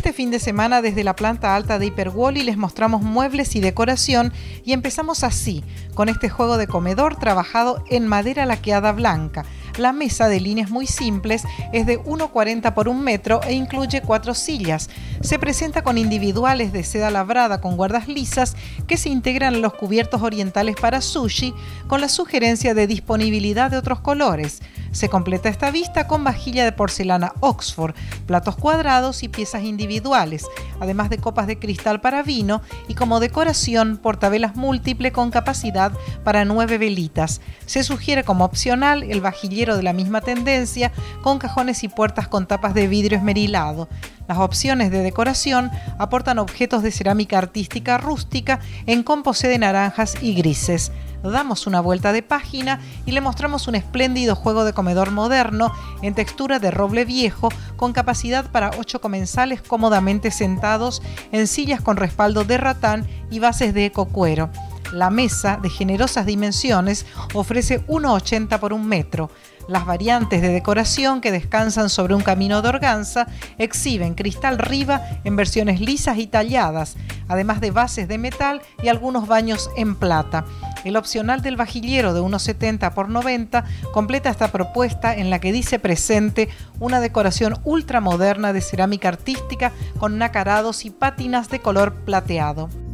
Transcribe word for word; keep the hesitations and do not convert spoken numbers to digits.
Este fin de semana desde la planta alta de Hiperwally les mostramos muebles y decoración y empezamos así, con este juego de comedor trabajado en madera laqueada blanca. La mesa, de líneas muy simples, es de uno cuarenta por un metro e incluye cuatro sillas. Se presenta con individuales de seda labrada con guardas lisas que se integran a los cubiertos orientales para sushi con la sugerencia de disponibilidad de otros colores. Se completa esta vista con vajilla de porcelana Oxford, platos cuadrados y piezas individuales, además de copas de cristal para vino y como decoración portavelas múltiple con capacidad para nueve velitas. Se sugiere como opcional el vajillero de la misma tendencia con cajones y puertas con tapas de vidrio esmerilado. Las opciones de decoración aportan objetos de cerámica artística rústica en composé de naranjas y grises. Damos una vuelta de página y le mostramos un espléndido juego de comedor moderno en textura de roble viejo con capacidad para ocho comensales cómodamente sentados en sillas con respaldo de ratán y bases de ecocuero. La mesa, de generosas dimensiones, ofrece uno ochenta por un metro. Las variantes de decoración que descansan sobre un camino de organza exhiben cristal Riva en versiones lisas y talladas, además de bases de metal y algunos baños en plata. El opcional del vajillero de uno setenta por noventa completa esta propuesta en la que dice presente una decoración ultramoderna de cerámica artística con nacarados y pátinas de color plateado.